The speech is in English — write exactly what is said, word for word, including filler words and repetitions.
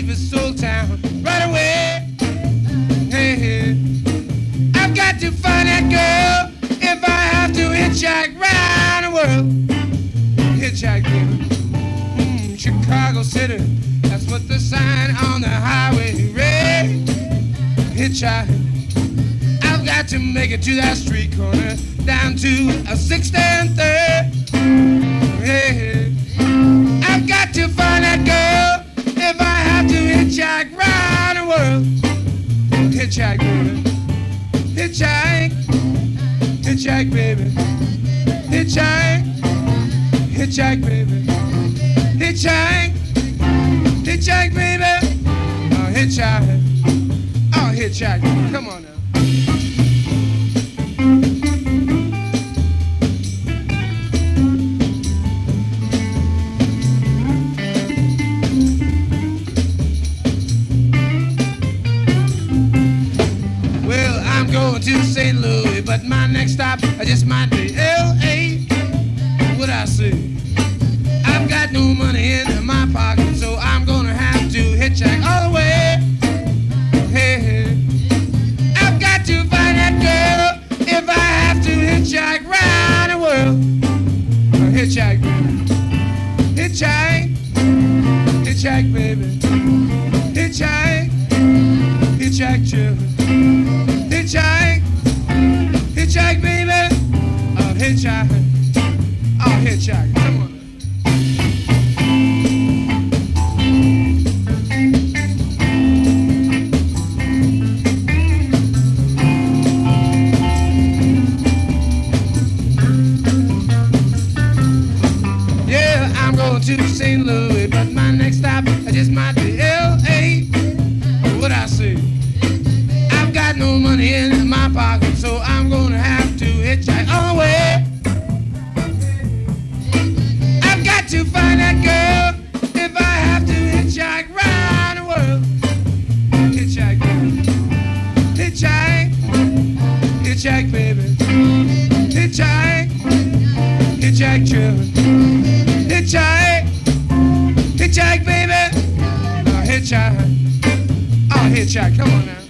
leave this old town right away. Hey, hey. I've got to find that girl if I have to hitchhike round the world. Hitchhike, baby. Mm, Chicago City, that's what the sign on the highway read. Hitchhike. I've got to make it to that street corner, down to a sixth and third. Hey, hey. I've got to find that girl if I have to hitchhike round the world. Hitchhike, baby. Hitchhike. Hitchhike, baby. Hitchhike. Hitchhike, baby. Hitchhike. Hitchhike, baby. Oh, hitchhike. Oh, hitchhike. Come on now. Going to Saint Louis, but my next stop I just might be L A. What I say? I've got no money in my pocket, so I'm gonna have to hitchhike all the way. Hey, hey. I've got to find that girl if I have to hitchhike round the world. Oh, hitchhike, baby. Hitchhike. Hitchhike, baby. Hitchhike. Hitchhike, children. Hitchhike, hitchhike, baby. Oh, hitchhike. Oh, hitchhike. Come on. Yeah, I'm going to Saint Louis, but my next stop I just might be L A. What I say? Got no money in my pocket, so I'm gonna have to hitchhike all the way. I've got to find that girl if I have to hitchhike round the world. Hitchhike, baby. Hitchhike. Hitchhike, baby. Hitchhike. Hitchhike, children. Hitchhike. Hitchhike, baby. Oh, hitchhike. Oh, hitchhike. Come on now.